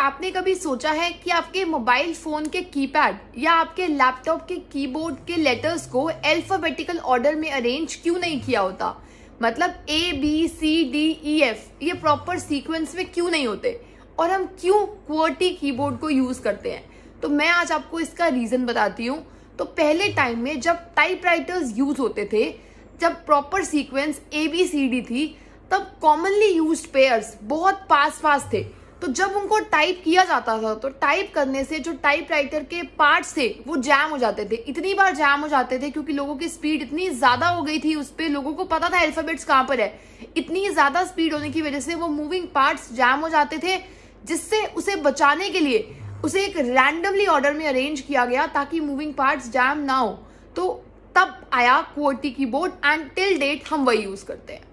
आपने कभी सोचा है कि आपके मोबाइल फोन के कीपैड या आपके लैपटॉप के कीबोर्ड के लेटर्स को अल्फाबेटिकल ऑर्डर में अरेंज क्यों नहीं किया होता? मतलब ABCDEF ये प्रॉपर सीक्वेंस में क्यों नहीं होते और हम क्यों QWERTY कीबोर्ड को यूज करते हैं? तो मैं आज आपको इसका रीजन बताती हूँ। तो पहले टाइम में जब टाइपराइटर्स यूज होते थे, जब प्रॉपर सीक्वेंस ABCD थी, तब कॉमनली यूज्ड पेयर्स बहुत पास थे। तो जब उनको टाइप किया जाता था तो टाइप करने से जो टाइपराइटर के पार्ट्स थे वो जैम हो जाते थे। इतनी बार जैम हो जाते थे क्योंकि लोगों की स्पीड इतनी ज्यादा हो गई थी, उस पे लोगों को पता था अल्फाबेट्स कहाँ पर है। इतनी ज्यादा स्पीड होने की वजह से वो मूविंग पार्ट्स जैम हो जाते थे, जिससे उसे बचाने के लिए उसे एक रैंडमली ऑर्डर में अरेंज किया गया ताकि मूविंग पार्ट्स जैम ना हो। तो तब आया QWERTY keyboard and till date हम वही यूज करते हैं।